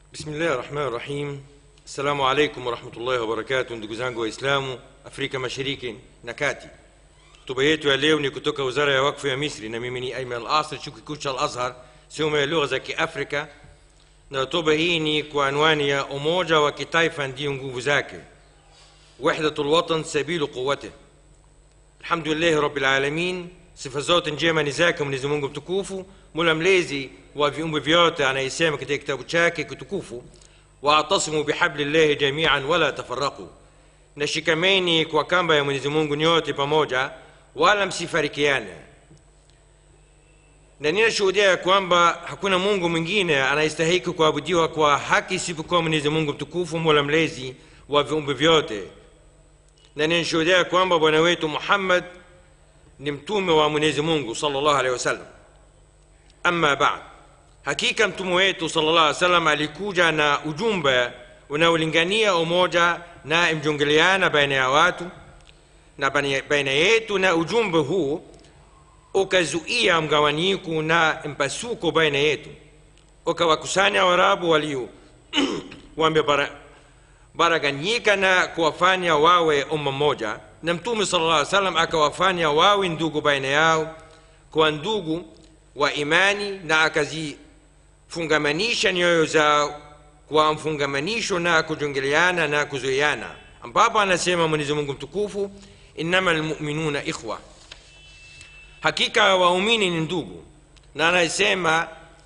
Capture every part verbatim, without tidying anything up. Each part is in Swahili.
Bismillah ar-Rahman ar-Rahim. Assalamu alaikum wa rahmatullahi wa barakatuh, ndugu zangu Waislamu Afrika Mashariki na Kati. Hotuba yetu ya leo ni kutoka Wizara ya Wakfu ya Misri na mimi ni Ayman al-Asr, chuo kikuu cha Al-Azhar, somo ya lugha za Kiafrika, na hotuba hii ni kwa anwani ya umoja wa kitaifa ndio nguvu zake, wahdatul watan sabilu quwwatihi. Alhamdulillah rabbil alamin, sifa zote njema ni zake Mwenyezi Mungu mtukufu, Mola mlezi wa viumbe vyote, anayesema katika kitabu chake kitukufu, wa'tasimu bihablillahi jami'an wala tafarraqu, na shikameni kwa kamba ya Mwenyezi Mungu nyote pamoja wala msifarikiane. Na ninashuhudia kwamba hakuna Mungu mwingine anayestahili kuabudiwa kwa haki isipokuwa Mwenyezi Mungu mtukufu, Mola mlezi wa viumbe vyote. Na ninashuhudia kwamba bwana wetu Muhammad ni mtume wa Mwenyezi Mungu sallallahu alaihi wasallam. Amma ba'd, hakika mtume wetu sallallahu alaihi wasallam alikuja na ujumbe unaolingania umoja na mjongeleana baina ya watu na baina yetu, na ujumbe huu ukazuia mgawanyiko na mpasuko baina yetu, ukawakusanya Waarabu walio wamebaraganyika na kuwafanya wawe umma moja, na mtume sallallahu alaihi wasallam akawafanya wawe ndugu baina yao kwa ndugu wa imani, na akazifungamanisha nyoyo zao kwa mfungamanisho na kujongeleana na kuzoeana, ambapo anasema Mwenyezi Mungu mtukufu, innamal mu'minuna ikhwa, hakika waumini ni ndugu. Na anasema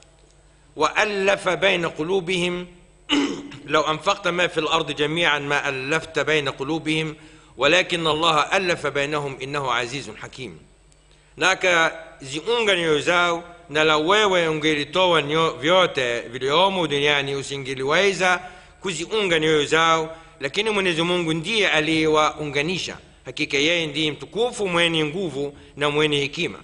wa'alafa baina qulubihim law anfaqta ma fil ardi jami'an ma alafta baina qulubihim walakin Allah alafa bainahum innahu azizun hakim, na akaziunga nyoyo zao, na la wewe ungelitoa vyote viliomo duniani usingeliweza kuziunga nyoyo zao, lakini Mwenyezi Mungu ndiye aliyewaunganisha. Hakika yeye ndiye mtukufu, mwenye nguvu na mwenye hekima.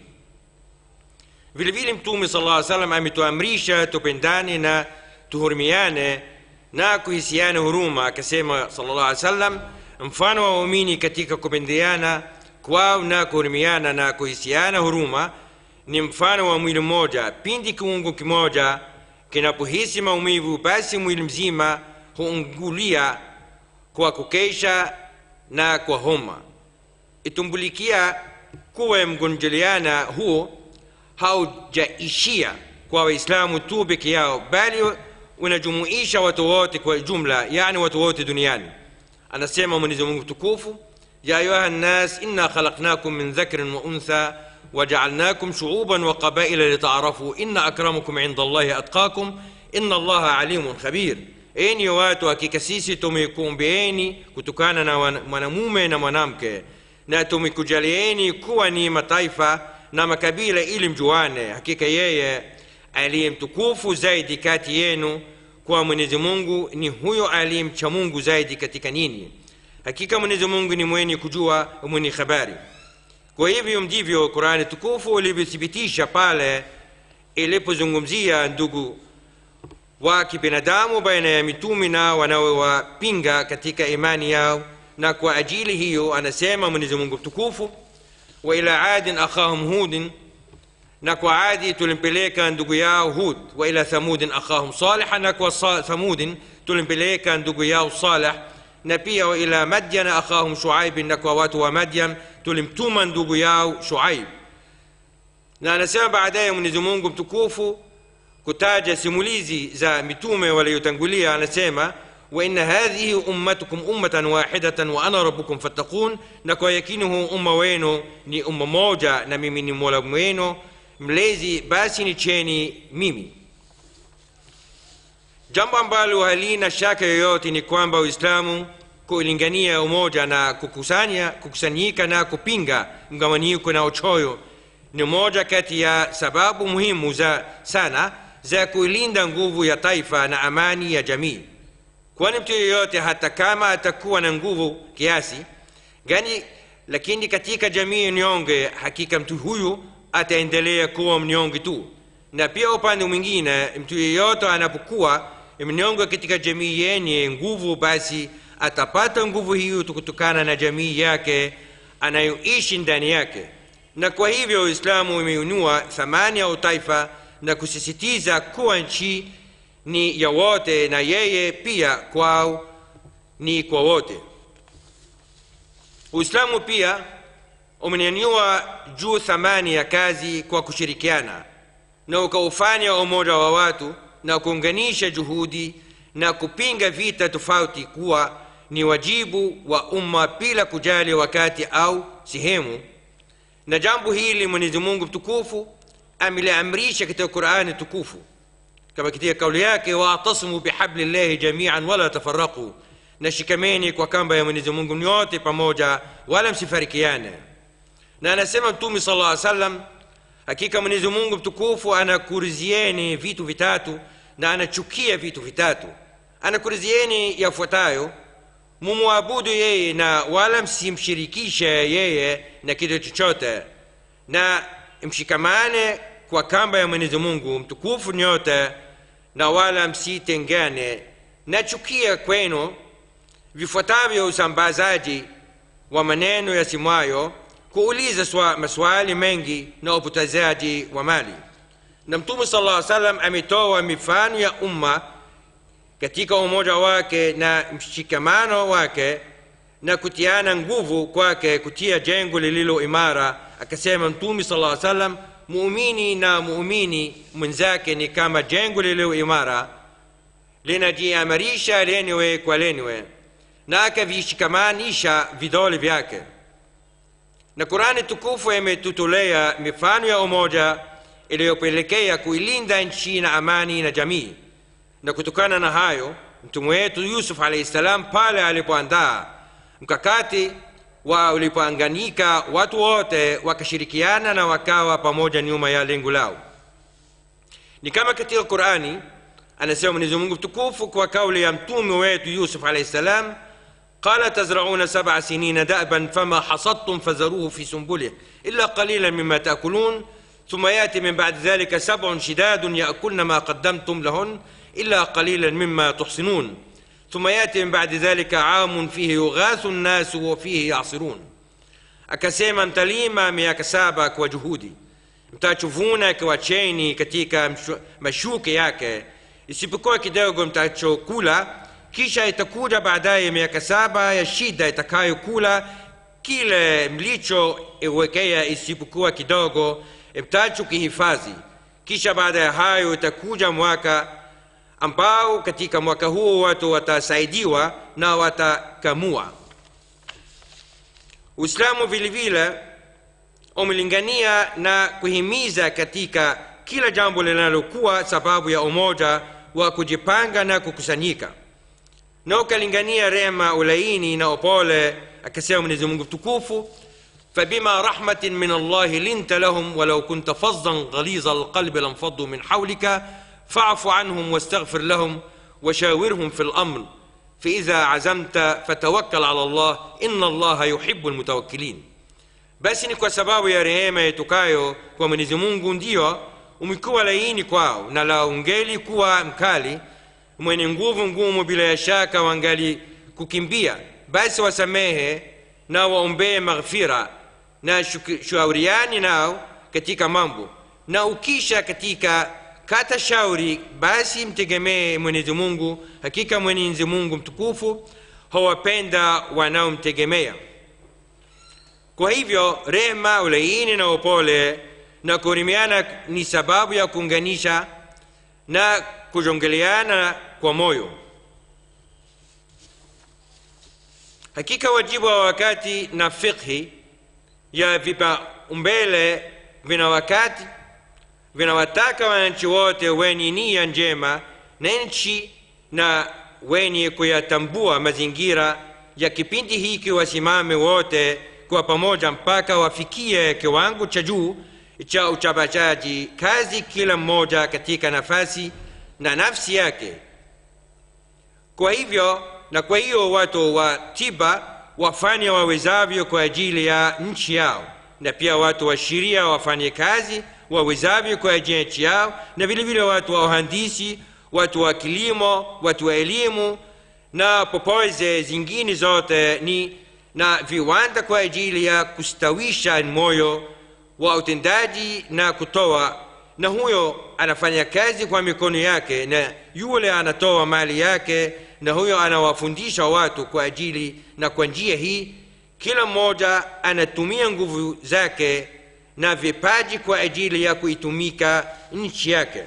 Vile vile mtume sallallahu alaihi wasallam ametuamrisha tupendane na tuhurumiane na kuhisiana huruma, akasema sallallahu alaihi wasallam, mfano wa waumini katika kupendeana kwao na kuhurumiana na kuhisiana huruma ni mfano wa mwili mmoja. Pindi kiungo kimoja kinapohisi maumivu, basi mwili mzima huungulia kwa kukesha na kwa homa. Itumbulikia kuwa mgonjeleana huo haujaishia kwa Waislamu tu peke yao, bali unajumuisha watu wote kwa jumla, yani watu wote duniani. Anasema Mwenyezi Mungu tukufu, ya ayuha nnas inna khalaqnakum min dhakarin wa untha waja'alnakum shu'uban wa qabaila lita'arafu inna akramakum 'inda Allahi atqakum inna Allaha alimun khabir. Enyi watu, hakika sisi tumekuumbieni kutokana na mwanamume na mwanamke, na tumekujalieni kuwa ni mataifa na makabila ili mjuane. Hakika yeye aliye mtukufu zaidi kati yenu kwa Mwenyezi Mungu ni huyo aliyemcha Mungu zaidi katika ninyi. Hakika Mwenyezi Mungu ni mwenye kujua, mwenye habari. Kwa hivyo ndivyo Qur'ani tukufu ilivyothibitisha pale ilipozungumzia ndugu wa kibinadamu baina ya mitume na wanaowapinga katika imani yao. Na kwa ajili hiyo anasema Mwenyezi Mungu mtukufu, wa ila adin akhahum hudin, na kwa Adi tulimpeleka ndugu yao Hud, wa ila thamudin akhahum salih, na kwa thamudin tulimpeleka ndugu yao Salih, na pia wa ila Madyan akhahum Shuaib, na kwa watu wa Madyan tulimtuma ndugu yao Shuaib. Na anasema baadaye Mwenyezi Mungu mtukufu kutaja simulizi za mitume waliotangulia, anasema wa inna hadhihi ummatukum ummatan wahidatan wa ana rabbukum fattaqun, na kwa yakini huu umma wenu ni umma moja na mimi ni Mola wenu mlezi, basi ni cheni mimi. Jambo ambalo halina shaka yoyote ni kwamba Uislamu kuilingania umoja na kukusanya kukusanyika na kupinga mgawanyiko na uchoyo ni moja kati ya sababu muhimu za sana za kuilinda nguvu ya taifa na amani ya jamii. Kwani mtu yeyote hata kama atakuwa na nguvu kiasi gani, lakini katika jamii mnyonge, hakika mtu huyu ataendelea kuwa mnyonge tu. Na pia upande mwingine, mtu yeyote anapokuwa mnyonge katika jamii yenye nguvu, basi atapata nguvu hiyo kutokana na jamii yake anayoishi ndani yake. Na kwa hivyo Uislamu umeinua thamani ya utaifa na kusisitiza kuwa nchi ni ya wote na yeye pia kwao ni kwa wote. Uislamu pia umenyanyua juu thamani ya kazi kwa kushirikiana na ukaufanya umoja wa watu na kuunganisha juhudi na kupinga vita tofauti kuwa ni wajibu wa umma bila kujali wakati au sehemu. Na jambo hili Mwenyezi Mungu mtukufu ameliamrisha katika Qur'ani tukufu kama katika kauli yake, wa'tasimu bihablillahi jami'an wala tafarraqu, na shikameni kwa kamba ya Mwenyezi Mungu nyote pamoja wala msifarikiane. Na anasema Mtume sallallahu alaihi wasallam, hakika Mwenyezi Mungu mtukufu anakurizieni vitu vitatu na anachukia vitu vitatu. Anakurizieni yafuatayo: mumuabudu yeye na wala msimshirikishe yeye na kitu chochote, na mshikamane kwa kamba ya Mwenyezi Mungu mtukufu nyote na wala msitengane. Na chukia kwenu vifuatavyo: usambazaji wa maneno yasemwayo, kuuliza maswali mengi na upotezaji wa mali. Na Mtume sallallahu alaihi wasallam ametoa mifano ya umma katika umoja wake na mshikamano wake na kutiana nguvu kwake kutia jengo lililo imara. Akasema Mtume sallallahu alaihi wasallam, muumini na muumini mwenzake ni kama jengo lililo imara linajiimarisha lenyewe kwa lenyewe, na akavishikamanisha vidole vyake. Na Qur'ani tukufu imetutolea mifano ya umoja iliyopelekea kuilinda nchi na amani na jamii. Na kutokana na hayo, mtume wetu Yusuf alayhi salam pale alipoandaa mkakati wa ulipoanganika watu wote wakashirikiana na wakawa pamoja nyuma ya lengo lao. Ni kama katika Qur'ani anasema Mwenyezi Mungu mtukufu kwa kauli ya mtume wetu Yusuf alayhi salam, قال تزرعون سبع سنين دأبا فما حصدتم فذروه في سنبله إلا قليلا مما تأكلون ثم يأتي من بعد ذلك سبع شداد يأكلن ما قدمتم لهن إلا قليلا مما تحصنون ثم يأتي من بعد ذلك عام فيه يغاث الناس وفيه يعصرون. Akasema mtalima miaka saba kwa juhudi, mtachovuna kwa cheni katika mashuke yake, isipokuwa kidogo mtachokula. Kisha itakuja baadaye miaka saba ya shida itakayokula kile mlicho iwekea, isipokuwa kidogo mtachokihifadhi. Kisha baada ya hayo itakuja mwaka ambao katika mwaka huo watu watasaidiwa na watakamua. Uislamu vile vile umelingania na kuhimiza katika kila jambo linalokuwa sababu ya umoja wa kujipanga na kukusanyika, na ukalingania rehema, ulaini na upole. Akasema Mwenyezi Mungu mtukufu, فبما رحمة من الله لنت لهم ولو كنت فظا غليظ القلب لانفضوا من حولك فاعف عنهم واستغفر لهم وشاورهم في الأمر فإذا عزمت فتوكل على الله إن الله يحب المتوكلين. basi ni kwa sababu ya rehema itokayo kwa Mwenyezi Mungu ndio umekuwa laini kwao, na la ungeli kuwa mkali mwenye nguvu ngumu, bila ya shaka wangali kukimbia. Basi wasamehe na waombee maghfira na shauriani nao katika mambo, na ukisha katika kata shauri basi mtegemee Mwenyezi Mungu. Hakika Mwenyezi Mungu mtukufu hawapenda wanaomtegemea. Kwa hivyo rehema, ulaini na upole na kurimiana ni sababu ya kuunganisha na kujongeleana kwa moyo. Hakika wajibu wa wakati na fikhi ya vipaumbele vina wakati vinawataka wananchi wote wenye nia njema na nchi na wenye kuyatambua mazingira ya kipindi hiki wasimame wote kwa pamoja mpaka wafikie kiwango cha juu cha uchapachaji kazi, kila mmoja katika nafasi na nafsi yake. Kwa hivyo na kwa hiyo watu wa tiba wafanye wawezavyo kwa ajili ya nchi yao, na pia watu wa sheria wafanye kazi wawezavyo kwa ajili ya nchi yao, na vile vile watu wa uhandisi, watu wa kilimo, watu wa elimu na popoze zingine zote ni na viwanda kwa ajili ya kustawisha moyo wa utendaji na kutoa na huyo anafanya kazi kwa mikono yake, na yule anatoa mali yake, na huyo anawafundisha watu kwa ajili. Na kwa njia hii kila mmoja anatumia nguvu zake na vipaji kwa ajili ya kuitumika nchi yake.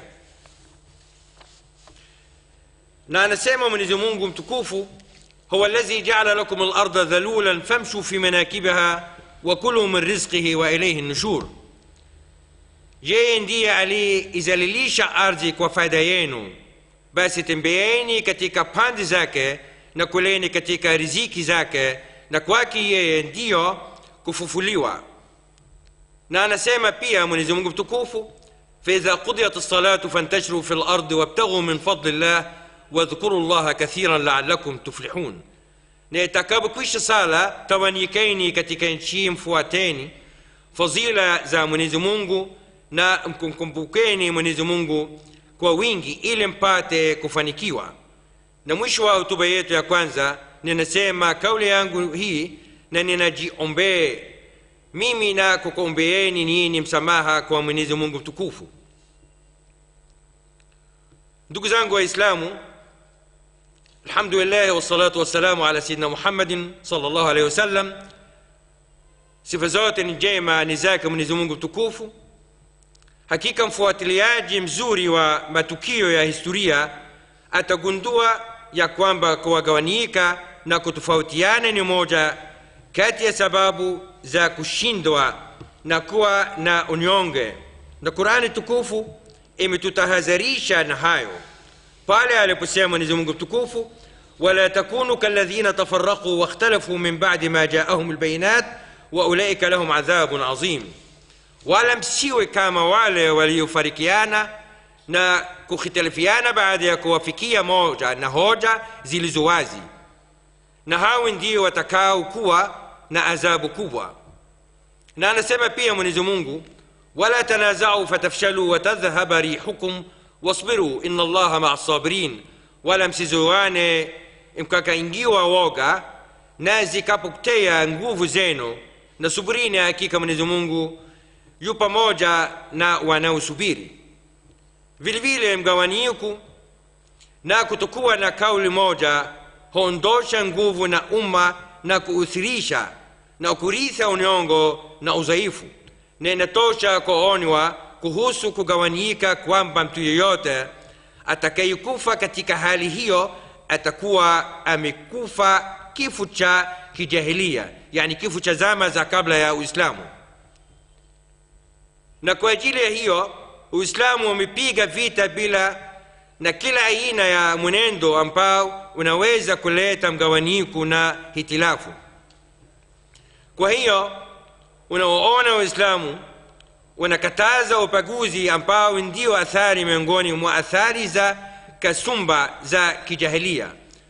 Na anasema Mwenyezi Mungu mtukufu, huwa allazi ja'ala lakum al-ardha dhalulan famshu fi manakibiha wa kulu min rizqihi wa ilayhi an-nushur. Yeye ndiye aliizalilisha ardhi kwa faida yenu, basi tembeeni katika pande zake na kuleni katika riziki zake, na kwake yeye ndiyo kufufuliwa. Na anasema pia Mwenyezi Mungu mtukufu, fa idha qudiyat as-salatu fantashiru fil ardi wabtaghu min fadlillah wadhkuru Allaha kathiran la'allakum tuflihun. Na itakapokwisha sala tawanyikeni katika nchi, mfuateni fadhila za Mwenyezi Mungu na mkumbukeni Mwenyezi Mungu kwa wingi ili mpate kufanikiwa. Na mwisho wa hotuba yetu ya kwanza ninasema kauli yangu hii na ninajiombee mimi na kukuombeeni ninyi msamaha kwa Mwenyezi Mungu mtukufu. Ndugu zangu Waislamu, alhamdulillah wassalatu wassalamu ala sayyidina Muhammadin sallallahu alayhi wasallam. Sifa zote ni njema ni zake Mwenyezi Mungu mtukufu. Hakika mfuatiliaji mzuri wa matukio ya historia atagundua ya kwamba kuwagawanyika na kutofautiana ni moja kati ya sababu za kushindwa na kuwa na unyonge. Na Qur'ani tukufu imetutahadharisha na hayo pale aliposema Mwenyezi Mungu mtukufu, wala takunu kalladhina tafarraqu wakhtalafu min ba'di ma ja'ahum albayinat wa ulaika lahum adhabun azim. Wala msiwe kama wale waliofarikiana na kukhitalifiana baada ya kuwafikia moja na hoja zilizo wazi, na hao ndio watakao kuwa na adhabu kubwa. Na anasema pia Mwenyezi Mungu, wala tanaza'u fatafshalu wa tadhhaba rihukum wasbiru inna Allaha ma'as sabirin. Wala msizoane mkakaingiwa woga na zikapotea nguvu zenu, na subirini, hakika Mwenyezi Mungu yu pamoja na wanaosubiri. Vile vile mgawanyiko na kutokuwa na kauli moja huondosha nguvu na umma na kuuthirisha na kuritha unyongo na udhaifu. Na inatosha kuonywa kuhusu kugawanyika kwamba mtu yeyote atakayekufa katika hali hiyo atakuwa amekufa kifo cha kijahilia, yani kifo cha zama za kabla ya Uislamu. Na kwa ajili ya hiyo Uislamu umepiga vita bila na kila aina ya mwenendo ambao unaweza kuleta mgawanyiko na hitilafu. Kwa hiyo unaoona Uislamu unakataza ubaguzi ambao ndio athari miongoni mwa athari za kasumba za kijahilia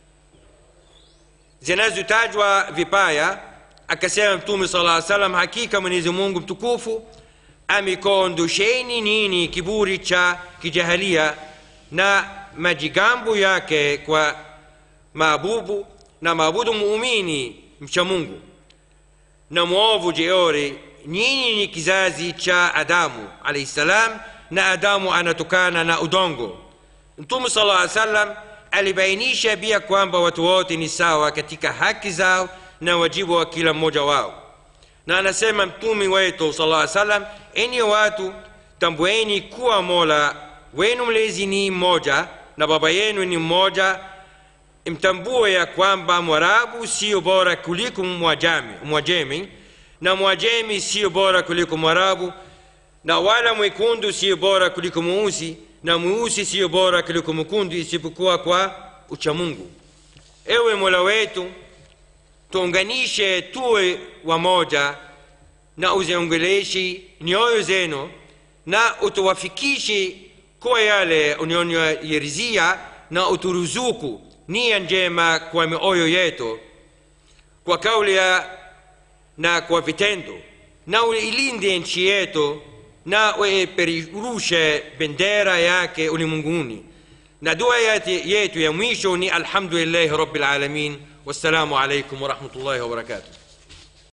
zinazotajwa vibaya. Akasema Mtume sallallahu alaihi wasallam, hakika Mwenyezi Mungu mtukufu amekondosheni nini kiburi cha kijahilia na majigambo yake kwa maabudu na maabudu muumini mcha Mungu na muovu jeuri. Nyinyi ni kizazi cha Adamu alayhi salam, na Adamu anatokana na udongo. Mtume sallallahu alaihi wasallam alibainisha pia kwamba watu wote ni sawa katika haki zao na wajibu wa kila mmoja wao. Na anasema Mtume wetu sallallahu alaihi wasallam, enyi watu, tambueni kuwa Mola wenu mlezi ni mmoja na baba yenu ni mmoja. Mtambue ya kwamba Mwarabu sio bora kuliko Mwajemi, Mwajemi na Mwajemi sio bora kuliko Mwarabu, na wala mwekundu sio bora kuliko mweusi, na mweusi sio bora kuliko mwekundu, isipokuwa kwa uchamungu. Ewe Mola wetu, tuunganishe tuwe wamoja na uziongeleshe nyoyo zenu na utuwafikishe kwa yale unayonirizia, na uturuzuku nia njema kwa mioyo yetu kwa kauli na kwa vitendo, na uilinde nchi yetu na uipeperushe bendera yake ulimwenguni. Na dua yetu ya mwisho ni alhamdulillahi rabbil alamin. Wassalamu alaikum wa rahmatullahi wa barakatuh.